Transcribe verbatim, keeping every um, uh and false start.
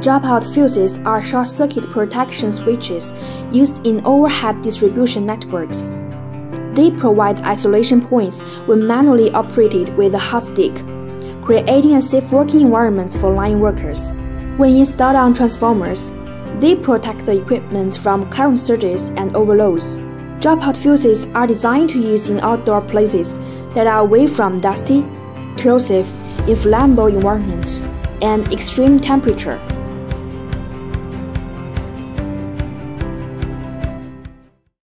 Dropout fuses are short-circuit protection switches used in overhead distribution networks. They provide isolation points when manually operated with a hot stick, creating a safe working environment for line workers. When installed on transformers, they protect the equipment from current surges and overloads. Dropout fuses are designed to use in outdoor places that are away from dusty, corrosive, inflammable environments and extreme temperature.